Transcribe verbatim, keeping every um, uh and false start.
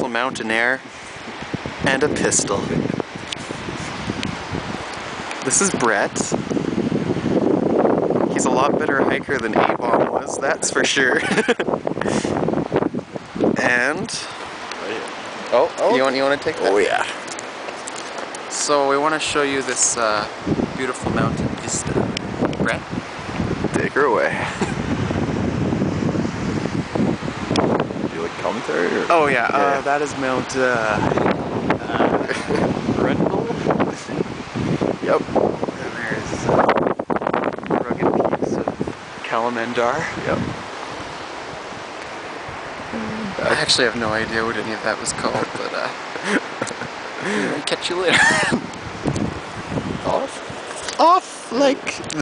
professional mountaineer and a pistol. This is Brett. He's a lot better hiker than A-Bomb was, that's for sure. And oh, oh, you want you want to take that? Oh yeah. So we want to show you this uh, beautiful mountain vista. Brett, take her away. Do you like commentary? Or? Oh yeah, yeah. Uh, that is Mount uh, uh, Brendel. Yep. And there's a rugged piece of Kalamandar. Yep. I actually have no idea what any of that was called, but uh, anyway, catch you later. Off. Off like.